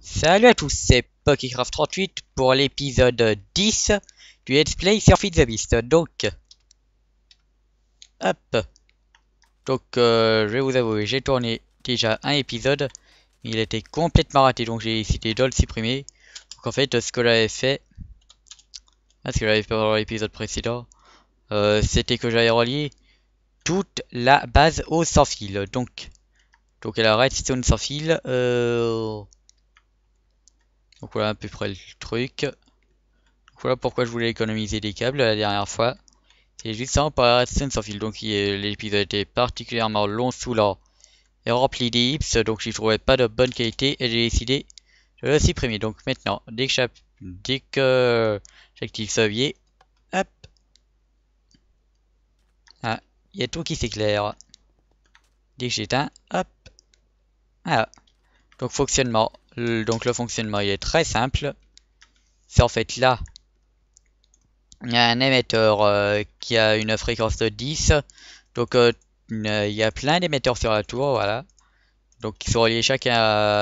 Salut à tous, c'est Pokécraft38 pour l'épisode 10 du Let's Play sur Feed the Beast. Donc, hop. Je vais vous avouer, j'ai tourné déjà un épisode, mais il était complètement raté, donc j'ai décidé de le supprimer. Donc en fait, ce que j'avais fait, ce que j'avais fait dans l'épisode précédent, c'était que j'avais relié toute la base au sans fil. Donc la redstone sans fil. Donc voilà à peu près le truc. Voilà pourquoi je voulais économiser des câbles la dernière fois. C'est juste ça par la redstone sans fil. Donc l'épisode était particulièrement long, saoulant et rempli d'ellipses. Donc j'y trouvais pas de bonne qualité et j'ai décidé de le supprimer. Donc maintenant, dès que j'active ce levier, hop, ah, il y a tout qui s'éclaire. Dès que j'éteins, hop, voilà. Donc fonctionnement. Donc le fonctionnement il est très simple. C'est en fait là. Il y a un émetteur qui a une fréquence de 10. Donc il y a plein d'émetteurs sur la tour, voilà. Donc ils sont reliés chacun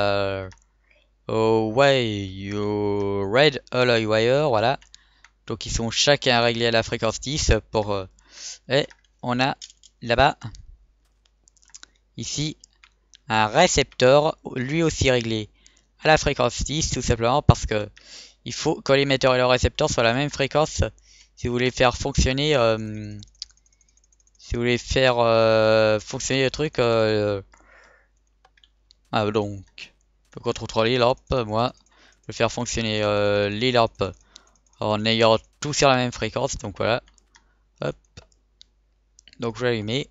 au Red Alloy Wire, voilà. Donc ils sont chacun réglés à la fréquence 10 pour... et on a là-bas, ici, un récepteur, lui aussi réglé à la fréquence 10, tout simplement parce que il faut que l'émetteur et le récepteur soient à la même fréquence si vous voulez faire fonctionner... si vous voulez faire fonctionner le truc... donc on contrôle les lampes, moi, je vais faire fonctionner les lampes en ayant tout sur la même fréquence, donc voilà. Hop. Donc je vais allumer.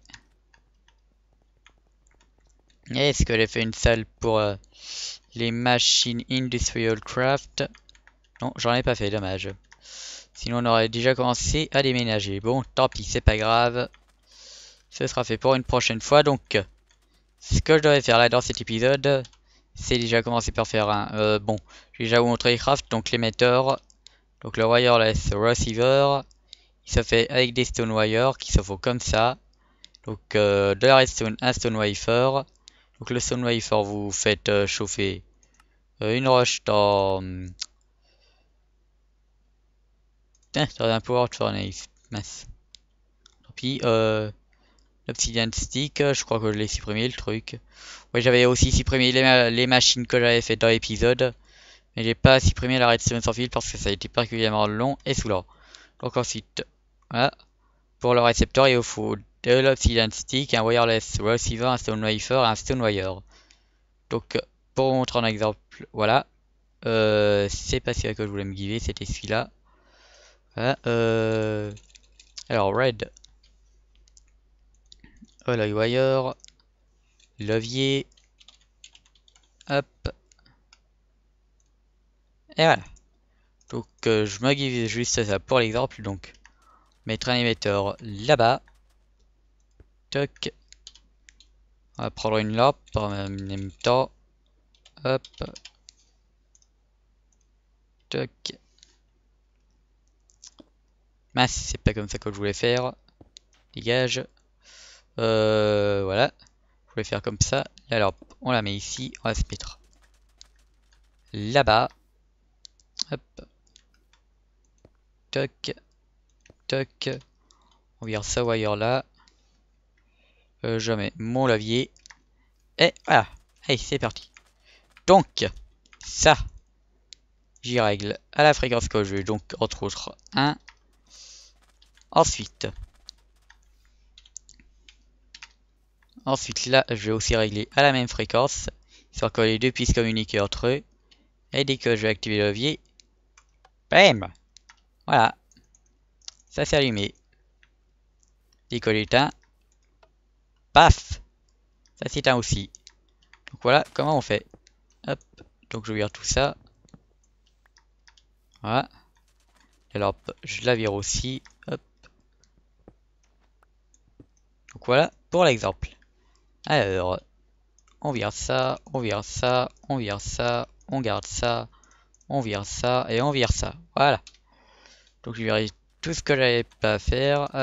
Est-ce que j'ai fait une salle pour les machines Industrial Craft? Non, j'en ai pas fait, dommage. Sinon on aurait déjà commencé à déménager. Bon, tant pis, c'est pas grave. Ce sera fait pour une prochaine fois. Donc, ce que je devrais faire là dans cet épisode, c'est déjà commencer par faire un... bon, j'ai déjà vous montré les crafts, donc l'émetteur. Donc le wireless receiver, il se fait avec des stone wire qui se font comme ça. Donc de la redstone, un stone wafer. Donc le stone wafer, vous faites chauffer une roche dans un power furnace. Mince. Tant pis. L'obsidian stick, je crois que je l'ai supprimé le truc. Ouais, j'avais aussi supprimé les machines que j'avais faites dans l'épisode. Mais j'ai pas supprimé la redstone sans fil parce que ça a été particulièrement long et saoulant. Donc ensuite, voilà. Pour le récepteur, il vous faut de l'obsidian stick, un wireless receiver, un stone wafer et un stone wire. Donc, pour vous montrer un exemple, voilà. C'est pas celui-là que je voulais me guider, c'était celui-là. Voilà, alors, red, alloy wire, levier, hop, et voilà. Donc, je me guide juste ça pour l'exemple. Donc, mettre un émetteur là-bas. Toc. On va prendre une lampe en même temps. Hop. Toc. Mince, c'est pas comme ça que je voulais faire. Dégage. Voilà. Je voulais faire comme ça. La lampe, on la met ici. On va se mettre là-bas. Hop. Toc. Toc. On vire ça wire là. Je mets mon levier. Et voilà. Allez, c'est parti. Donc, ça, j'y règle à la fréquence que je veux. Donc, entre autres, 1. Ensuite, là, je vais aussi régler à la même fréquence, histoire que les deux puissent communiquer entre eux. Et dès que je vais activer le levier, bam! Voilà, ça s'est allumé. Dès que j'éteins, paf! Ça s'éteint aussi. Donc voilà comment on fait. Hop, donc je vire tout ça. Voilà. La lampe, je la vire aussi. Hop. Donc voilà pour l'exemple. Alors, on vire ça, on vire ça, on vire ça, on garde ça, on vire ça et on vire ça. Voilà. Donc je vérifie tout ce que j'avais pas à faire.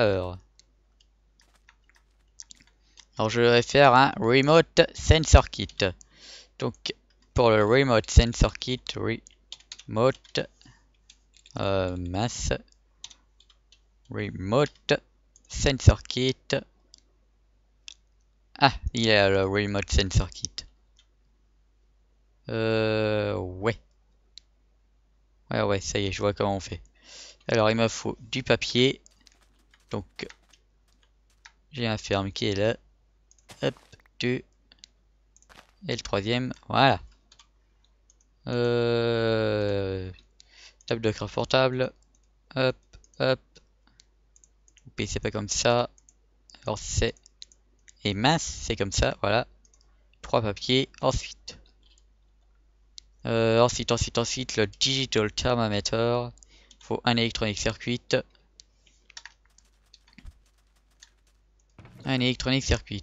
Alors je vais faire un Remote Sensor Kit. Donc pour le remote sensor kit, remote mass, remote sensor kit. Ah, il y a le remote sensor kit. Ouais. Ouais, ça y est, je vois comment on fait. Alors, il me faut du papier. Donc, j'ai un ferme qui est là. Hop, 2. Et le troisième, voilà. Table de craft portable. Hop, hop. C'est pas comme ça. Alors, c'est... Et mince, c'est comme ça, voilà. 3 papiers. Ensuite, le digital thermometer. Faut un electronic circuit. Un electronic circuit.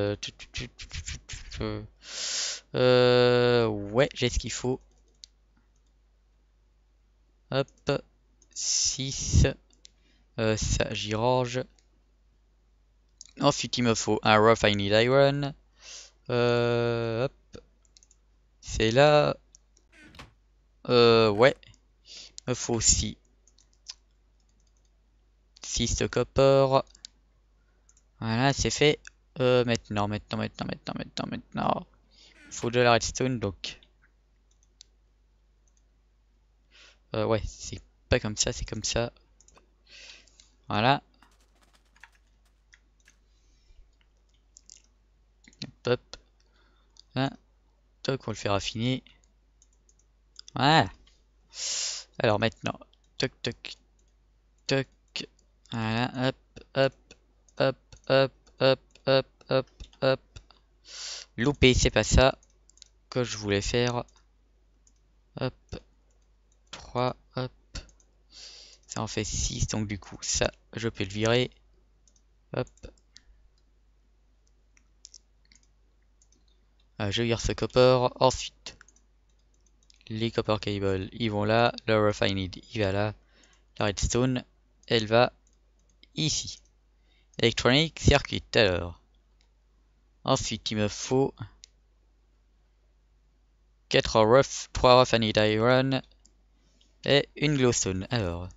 Ouais, j'ai ce qu'il faut. Hop. 6. Ça, j'y range. Ensuite, il me faut un rough I need iron. Hop. C'est là. Ouais. Il me faut aussi 6 de copper. Voilà, c'est fait. Maintenant. Il faut de la redstone, donc. Ouais, c'est pas comme ça, c'est comme ça. Voilà. Hop. Hein. Toc, on le fait raffiner. Voilà. Alors maintenant. Toc, toc, toc. Voilà. Hop, hop, hop, hop, hop, hop, hop, hop. Loupé, c'est pas ça que je voulais faire. Hop. 3, hop. Ça en fait 6, donc du coup, ça, je peux le virer. Hop. Je vire ce copper. Ensuite, les copper cables, ils vont là. Le refined, il va là. La redstone, elle va ici. Electronic circuit, alors. Ensuite, il me faut 3 refined iron et une glowstone. Alors,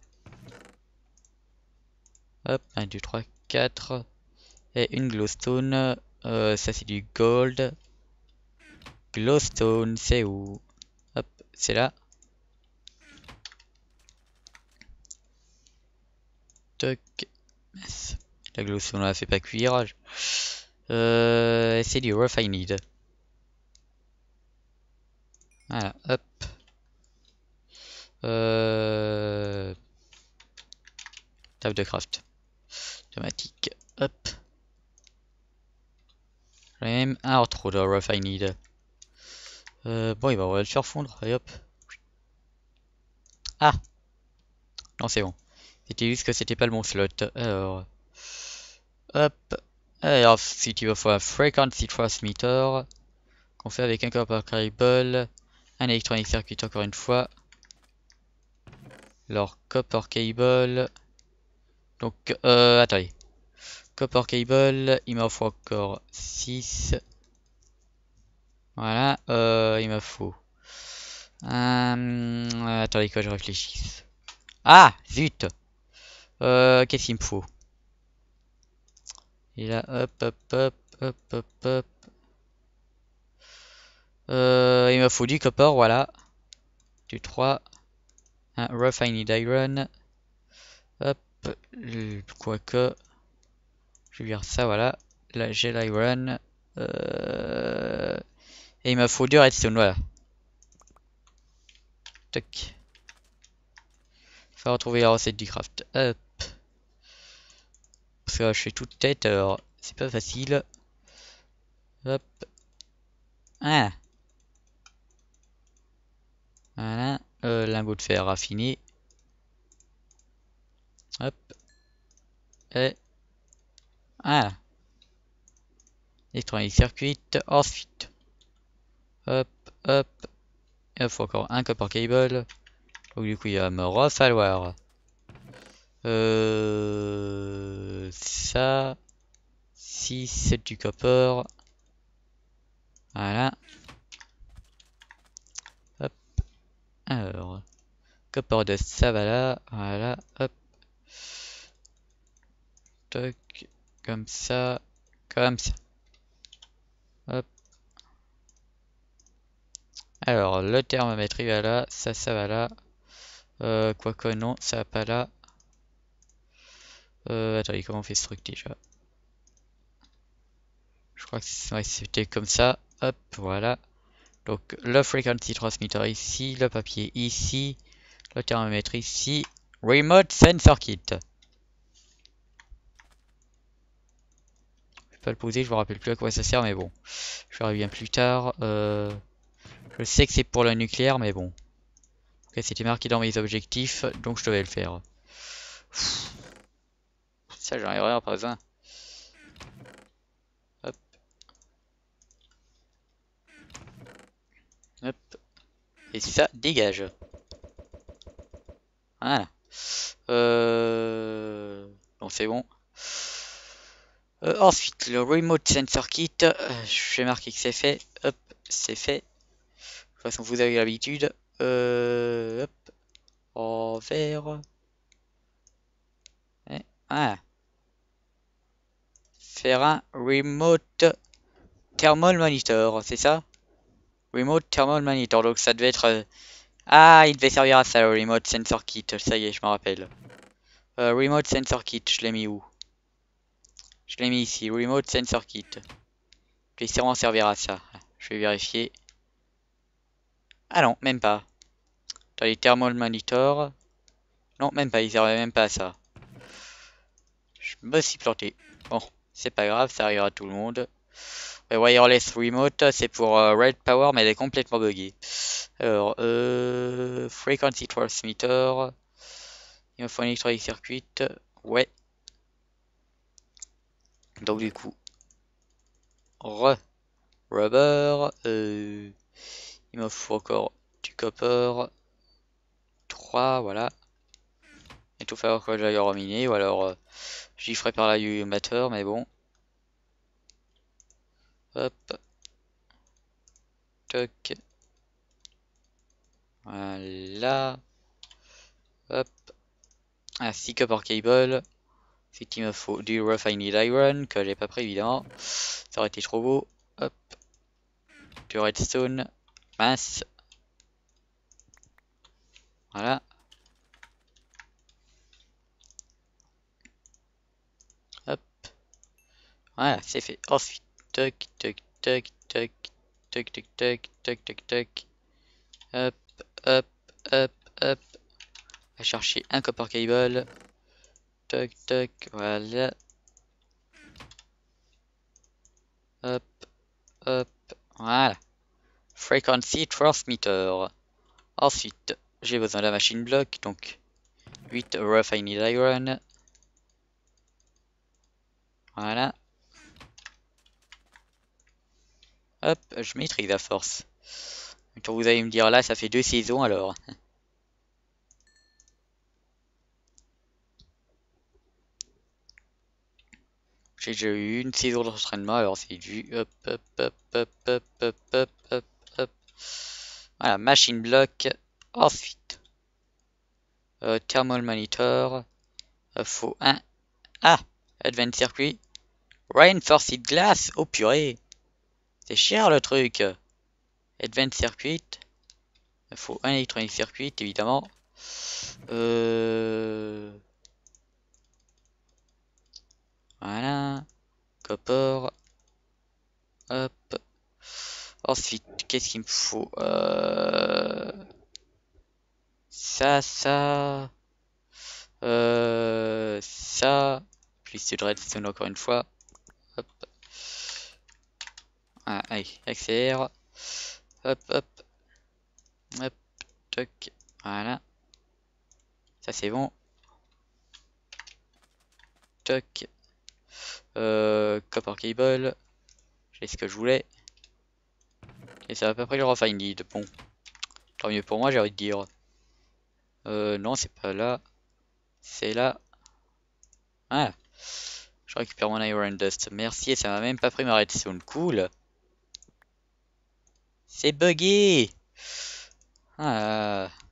hop, 1, 2, 3, 4. Et une glowstone. Ça, c'est du gold. Glowstone, c'est où? Hop, c'est là. Toc. La glowstone, on la fait pas cuire. C'est du refined. Voilà, hop. Table de craft. Automatique. Hop. J'en ai même un trop de refined. Bon, et ben on va le faire fondre. Allez hop. Ah! Non, c'est bon. C'était juste que c'était pas le bon slot. Alors. Hop. Alors, si tu veux faire un frequency transmitter. Qu'on fait avec un copper cable. Un electronic circuit encore une fois. Alors, copper cable. Donc, attendez. Copper cable, il m'en faut encore 6. Voilà, il me faut. Attendez que je réfléchisse. Ah, zut! Qu'est-ce qu'il me faut? Et là, hop, hop, hop, hop, hop, hop. Il me faut du copper, voilà. Du 3. Un refined iron. Hop, quoique. Je vais dire ça, voilà. Là, j'ai l'iron. Et il me faut du redstone, voilà. Tac. Faut retrouver la recette du craft. Hop. Parce que là, je fais toute tête, alors c'est pas facile. Hop. Ah. Voilà. Lingot de fer raffiné. Hop. Et. Voilà. Electronic circuit. Ensuite. Hop. Hop. Il faut encore un copper cable. Donc du coup, il va me refalloir. Ça. 6, 7 du copper. Voilà. Alors, copper dust, ça va là. Voilà, hop. Toc, comme ça. Comme ça. Hop. Alors, le thermomètre, il va là. Ça va là. Quoique non, ça va pas là. Attendez, comment on fait ce truc déjà? Je crois que ouais, c'était comme ça. Hop, voilà. Donc le frequency transmitter ici, le papier ici, le thermomètre ici, remote sensor kit. Je vais pas le poser, je me rappelle plus à quoi ça sert, mais bon, je verrai bien plus tard. Je sais que c'est pour le nucléaire, mais bon. Ok, c'était marqué dans mes objectifs, donc je devais le faire. Ça, j'en ai vraiment pas besoin. Hop. Hop. Et ça, dégage. Voilà. Bon, c'est bon. Ensuite, le Remote Sensor Kit, je vais marquer que c'est fait. Hop, c'est fait. De toute façon, vous avez l'habitude. Hop, en vert. Ah, faire un Remote Thermal Monitor, c'est ça? Remote Thermal Monitor, donc ça devait être... Ah, il devait servir à ça, le Remote Sensor Kit, ça y est, je me rappelle. Remote Sensor Kit, je l'ai mis où? Je l'ai mis ici, Remote Sensor Kit. Il devait sûrement servir à ça. Je vais vérifier. Ah non, même pas. Dans les Thermal Monitor. Non, même pas, il servait même pas à ça. Je me suis planté. Bon, c'est pas grave, ça arrivera à tout le monde. Wireless Remote, c'est pour Red Power, mais elle est complètement buggée. Alors, Frequency Transmitter. Il me faut un Electronic Circuit. Ouais. Donc du coup, Rubber. Il me faut encore du copper. 3, voilà. Et tout falloir que j'aille reminer, ou alors j'y ferai par là du matter, mais bon. Hop. Toc. Voilà. Hop. Un 6 copper cable. Ensuite, il me faut du refined iron, que j'ai pas pris évidemment. Ça aurait été trop beau. Hop. Du redstone. Mince. Voilà. Hop. Voilà, c'est fait. Ensuite, toc, toc, toc, toc, toc, toc, toc, toc, toc, toc. Hop, hop, hop, hop. On va chercher un copper cable. Toc, toc, voilà. Hop, hop, voilà. Frequency transmitter. Ensuite, j'ai besoin de la machine block, donc 8 refined iron. Voilà. Hop, je maîtrise à force. Quand vous allez me dire là, ça fait 2 saisons alors. J'ai déjà eu une saison d'entraînement, alors c'est du hop, hop, hop, hop, hop, hop, hop, hop, hop. Voilà, machine block. Ensuite, thermal monitor. Faut un. Ah, advanced circuit. Reinforced glass. Oh purée. C'est cher le truc. Advanced circuit. Il faut un electronic circuit, évidemment. Voilà. Copper. Hop. Ensuite, qu'est-ce qu'il me faut ça. Ça. Plus de redstone encore une fois. Hop. Ah, allez, accélère. Hop, hop. Hop. Toc. Voilà. Ça c'est bon. Toc. Copper cable. J'ai ce que je voulais. Et c'est à peu près le refined. Bon. Tant mieux pour moi, j'ai envie de dire. Non, c'est pas là. C'est là. Voilà. Je récupère mon iron dust. Merci, et ça m'a même pas pris ma redstone. Cool. C'est buggé. Ah.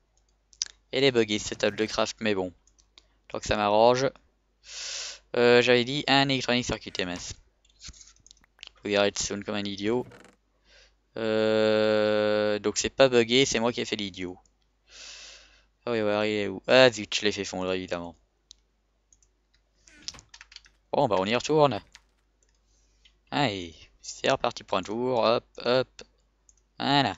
Elle est buggée cette table de craft, mais bon. Tant que ça m'arrange. J'avais dit un Electronic Circuit MS. Faut y redstone comme un idiot. Donc c'est pas buggé, c'est moi qui ai fait l'idiot. Ah oui, ouais, il est où? Ah zut, je l'ai fait fondre évidemment. Bon bah on y retourne. Allez, c'est reparti pour un tour. Hop, hop. Voilà.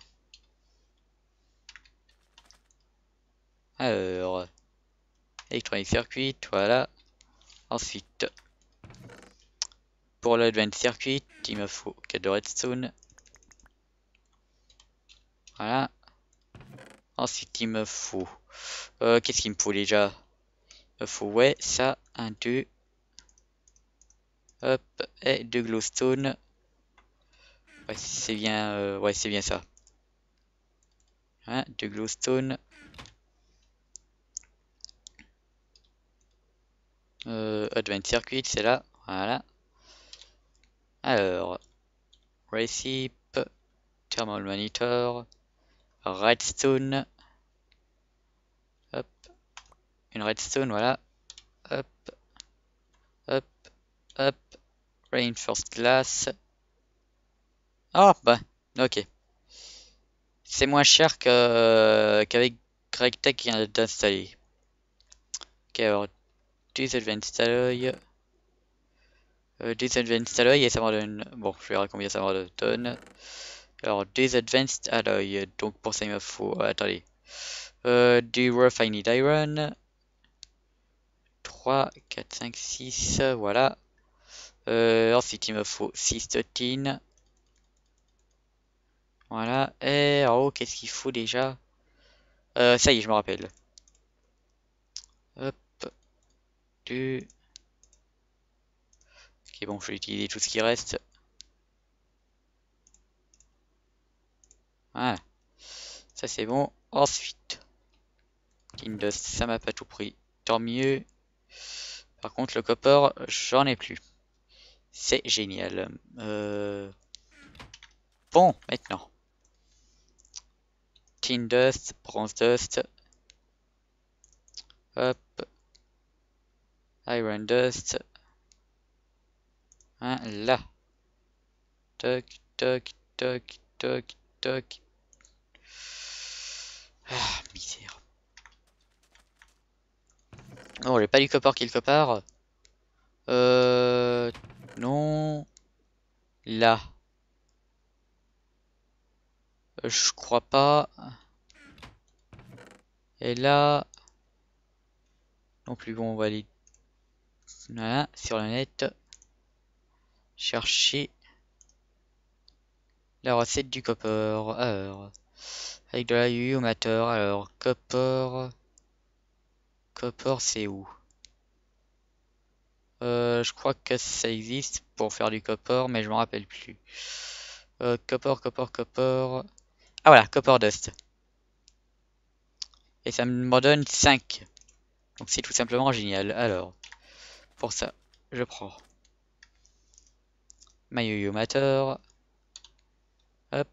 Alors, Electronic Circuit, voilà. Ensuite, pour l'Advanced Circuit, il me faut 4 de redstone. Voilà. Ensuite, il me faut... qu'est-ce qu'il me faut déjà? Il me faut, ouais, ça, un, 2. Hop, et 2 glowstone. Ouais, c'est bien ça. Hein, 2 glowstone. Advanced Circuit, c'est là. Voilà. Alors, Receipt, Thermal Monitor, Redstone. Hop, une redstone, voilà. Hop, hop, hop. Reinforced glass. Ah, bah, ok. C'est moins cher qu'avec GregTech qui vient d'installer. Ok, alors, Advanced Alloy. Advanced Alloy et ça m'en donne. Bon, je verrai combien ça m'en donne. Alors, Advanced Alloy. Donc, pour ça, il me faut. Attendez. Du Refined Iron. 3, 4, 5, 6. Voilà. Ensuite, il me faut 6 de tin. Voilà. Et en haut, qu'est-ce qu'il faut déjà? Ça y est, je me rappelle. Hop. Du. Ok, bon, je vais utiliser tout ce qui reste. Voilà. Ça, c'est bon. Ensuite. Kindust, ça m'a pas tout pris. Tant mieux. Par contre, le copper, j'en ai plus. C'est génial. Bon, maintenant. Tin dust, bronze dust. Hop. Iron dust. Hein, là. Toc, toc, toc, toc, toc. Ah, misère. Oh, j'ai pas du copper quelque part. Non. Là. Je crois pas. Et là. Non plus, bon, on va aller. Voilà, sur le net. Chercher la recette du copper. Alors. Avec de la UU au matter. Alors, copper. Copper, c'est où? Je crois que ça existe pour faire du copper, mais je m'en rappelle plus. Copper, copper, copper. Ah voilà, copper dust. Et ça me donne 5. Donc c'est tout simplement génial. Alors, pour ça, je prends ma yo-yo matter. Hop.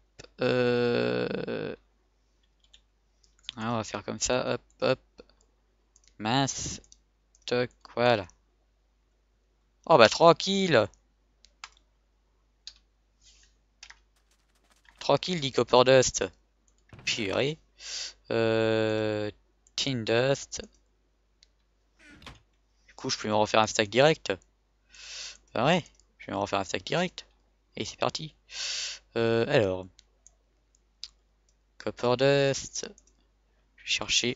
On va faire comme ça. Hop, hop. Mince. Toc, voilà. Oh bah tranquille. Tranquille, dit copper dust. Purée. Tin dust. Du coup, je peux me refaire un stack direct. Bah ouais, je vais me refaire un stack direct. Et c'est parti. Alors, copper dust. Je vais chercher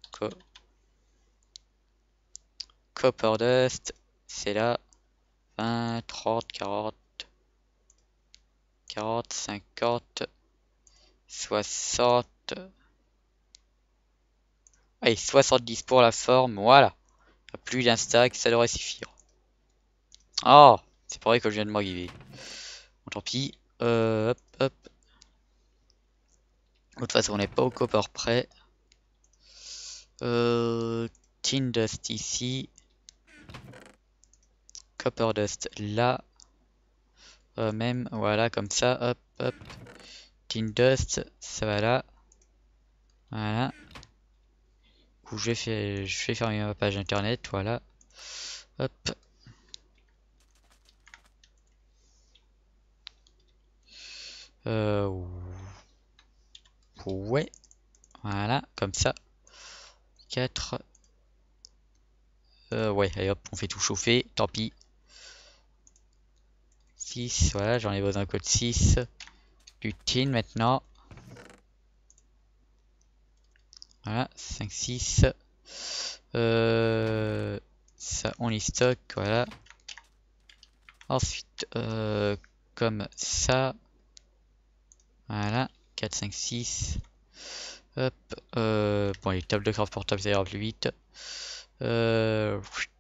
copper dust. C'est là. 20, 30, 40, 40, 50, 60. Allez, 70 pour la forme. Voilà. Plus d'un stack, ça devrait suffire. Oh, c'est pas vrai que je viens de m'arriver. Bon, tant pis. Hop, hop. De toute façon, on n'est pas au copper près. Tin dust ici. Copper dust là. Même, voilà, comme ça. Hop, hop. Tin dust, ça va là. Voilà. coup, je vais fermer ma page internet, voilà. Hop. Ouais, voilà, comme ça. 4. Ouais, allez hop, on fait tout chauffer, tant pis. 6, voilà, j'en ai besoin code 6. Du tin maintenant. Voilà, 5, 6. Ça, on les stocke, voilà. Ensuite, comme ça. Voilà, 4, 5, 6. Hop, bon, les tables de craft portable, ça ira plus vite. Euh,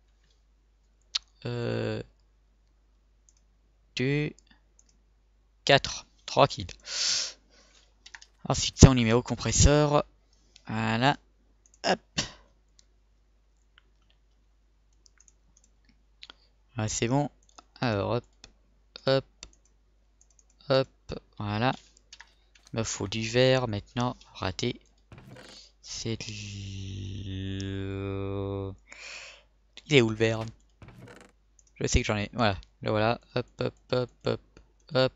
2, 4, tranquille. Ensuite, ça, on y met au compresseur. Voilà, hop. Ah, c'est bon. Alors, hop, hop, hop, voilà. Il me faut du verre maintenant. Raté. C'est Il est où le verre? Je sais que j'en ai. Voilà. Le voilà. Hop, hop, hop, hop, hop.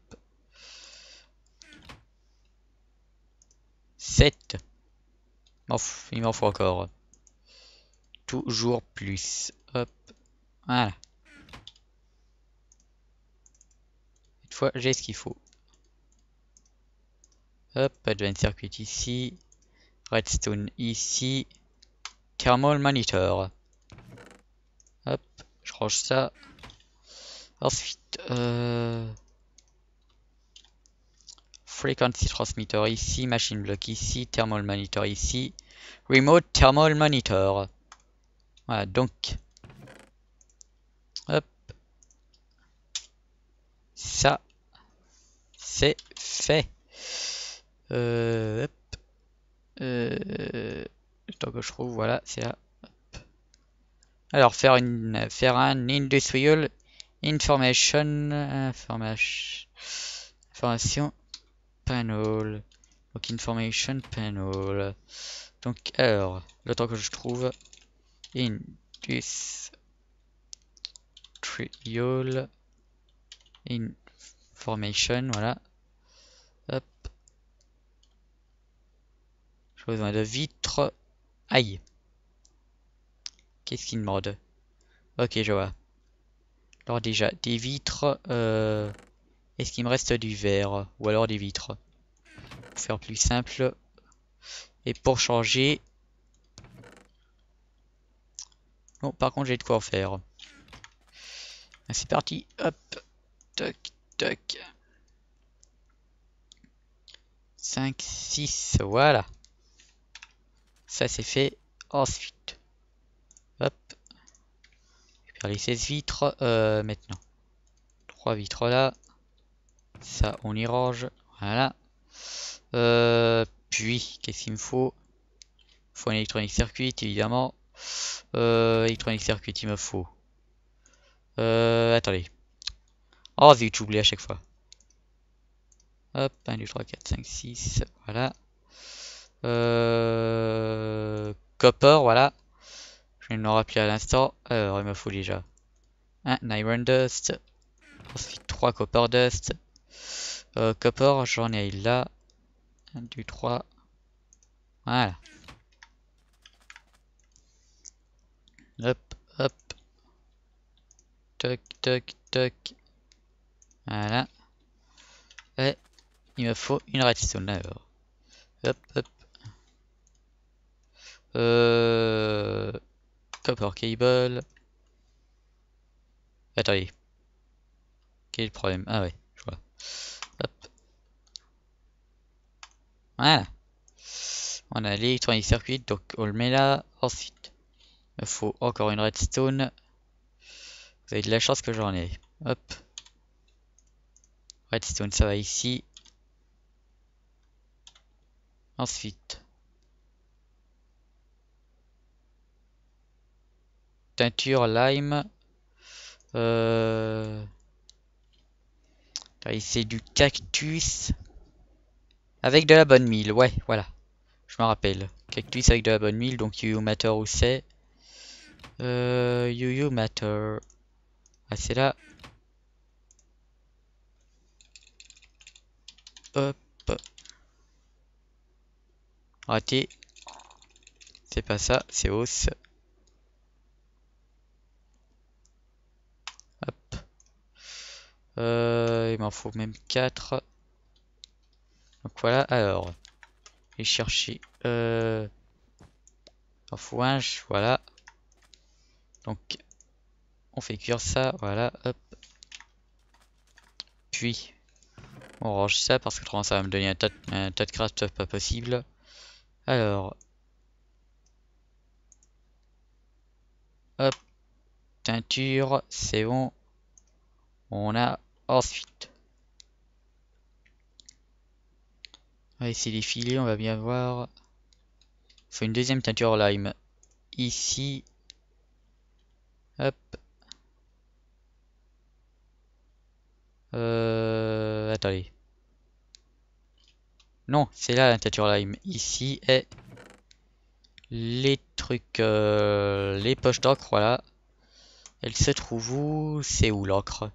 7. Il m'en faut encore. Toujours plus. Hop. Voilà. Cette fois, j'ai ce qu'il faut. Hop, Advanced Circuit ici. Redstone ici. Thermal Monitor. Hop, je range ça. Ensuite, Frequency Transmitter ici. Machine Block ici. Thermal Monitor ici. Remote Thermal Monitor. Voilà, donc. Hop. Ça, c'est fait. Hop. Tant que je trouve, voilà, c'est là. Hop. Alors, faire un Industrial Information Panel. Donc, Information Panel. Donc, alors, le temps que je trouve Industrial Information, voilà. Hop. J'ai besoin de vitres. Aïe. Qu'est-ce qu'il demande? Ok, je vois. Alors déjà, des vitres. Est-ce qu'il me reste du verre? Ou alors des vitres? Pour faire plus simple. Et pour changer. Bon, par contre, j'ai de quoi en faire. C'est parti. Hop. Toc, toc. 5, 6. Voilà. Ça, c'est fait. Ensuite. Hop. Je vais faire les 16 vitres. Maintenant. 3 vitres là. Ça, on y range. Voilà. Puis, qu'est-ce qu'il me faut? Il faut un électronique circuit, évidemment. Électronique circuit, il me faut. Attendez. Oh zut, j'oublie à chaque fois. Hop, 1, 2, 3, 4, 5, 6. Voilà. Copper, voilà. Je viens de me rappeler à l'instant. Alors, il me faut déjà un Iron Dust. Ensuite, 3 Copper Dust. Copper, j'en ai là. 1, 2, 3. Voilà. Hop, hop. Toc, toc, toc. Voilà. Et il me faut une redstone alors. Hop, hop. Copper cable. Attendez. Quel est le problème? Ah ouais, je vois. Hop. Voilà. On a l'électronique circuit, donc on le met là. Ensuite, il me faut encore une redstone. Vous avez de la chance que j'en ai. Hop. Redstone, ça va ici. Ensuite. Teinture lime. C'est du cactus. Avec de la bonne mille, ouais, voilà. Je me rappelle. Cactus avec de la bonne mille, donc You Matter où c'est? You Matter. Ah, c'est là. Hop. Raté. C'est pas ça, c'est hausse. Hop. Il m'en faut même 4. Donc voilà, alors. Je vais chercher. Il m'en faut un, voilà. Donc, on fait cuire ça, voilà, hop. Puis, on range ça parce que autrement ça va me donner un tas de craft pas possible. Alors, hop, teinture, c'est bon. On a ensuite. On va essayer les filets, on va bien voir. Il faut une deuxième teinture lime. Ici. Hop. Attendez. Non, c'est là la teinture lime. Ici est les trucs, les poches d'encre, voilà. Elle se trouve où? C'est où l'encre?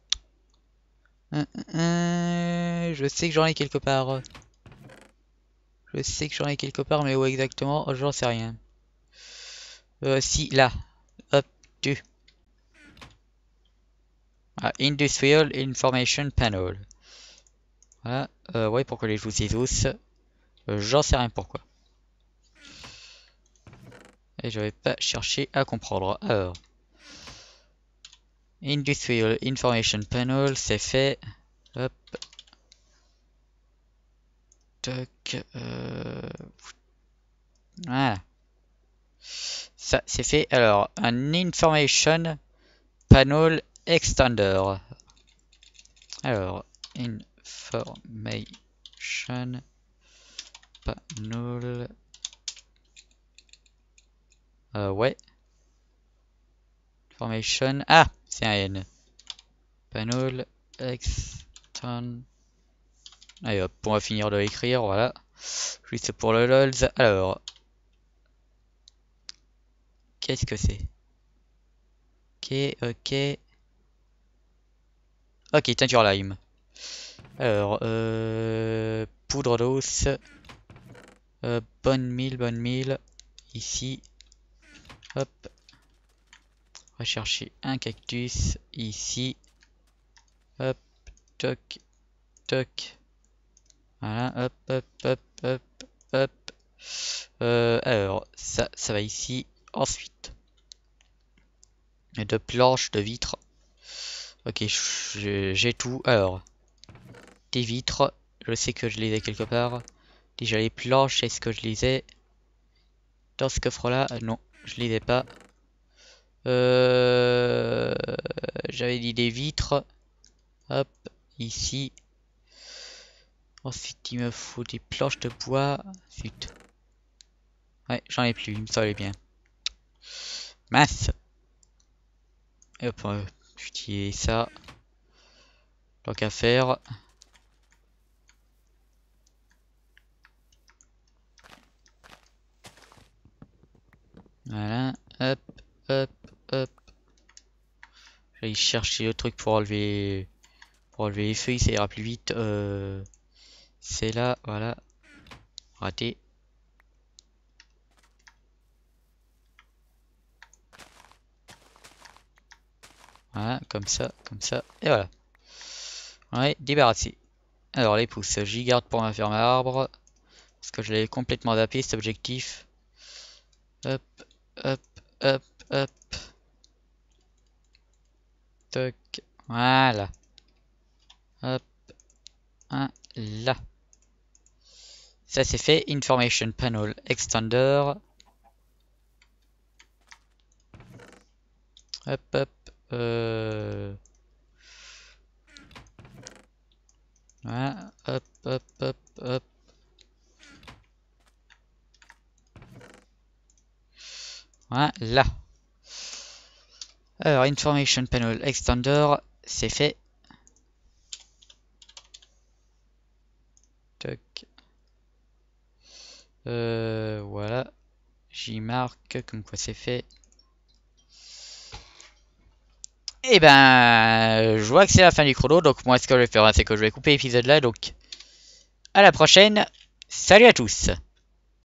Je sais que j'en ai quelque part. Je sais que j'en ai quelque part, mais où exactement? J'en sais rien. Si, là. Hop, tu. Ah, Industrial Information Panel. Voilà. Ouais, pourquoi les joues ces os? J'en sais rien pourquoi. Et je vais pas chercher à comprendre. Alors. Industrial Information Panel, c'est fait. Hop. Toc. Voilà. Ça, c'est fait. Alors, un Information Panel Extender. Alors, Information Panel. Ouais. Information. Ah, c'est un N. Panel Extend. Allez hop, on va finir de l'écrire, voilà. Juste pour le LOLs. Alors. Qu'est-ce que c'est? Ok. Ok, teinture lime. Alors, poudre d'os. Bonne mille. Ici. Hop. On va chercher un cactus. Ici. Hop. Toc. Voilà. Hop. Alors, ça va ici. Ensuite. De planches de vitres. Ok, j'ai tout. Alors, des vitres. Je sais que je les ai quelque part. Déjà les planches, est-ce que je les ai dans ce coffre-là? Non, je les ai pas. J'avais dit des vitres. Hop, ici. Ensuite, il me faut des planches de bois. Zut. Ouais, j'en ai plus, il me semblait bien. Mince. Et hop, on va utiliser ça. Tant qu'à faire. Voilà. Hop. Je vais chercher le truc pour enlever les feuilles, ça ira plus vite. C'est là, voilà. Raté. Voilà, comme ça, et voilà. Ouais, débarrassé. Alors les pousses, j'y garde pour ma ferme à arbre. Parce que je l'avais complètement zappé cet objectif. Hop. Toc. Voilà. Hop. Un là. Ça c'est fait. Information Panel Extender. Hop. Voilà. Hop. Voilà. Alors, Information Panel Extender, c'est fait. Toc. Voilà. J'y marque comme quoi c'est fait. Et ben, je vois que c'est la fin du chrono. Donc moi, ce que je vais faire, c'est que je vais couper l'épisode là. Donc, à la prochaine. Salut à tous.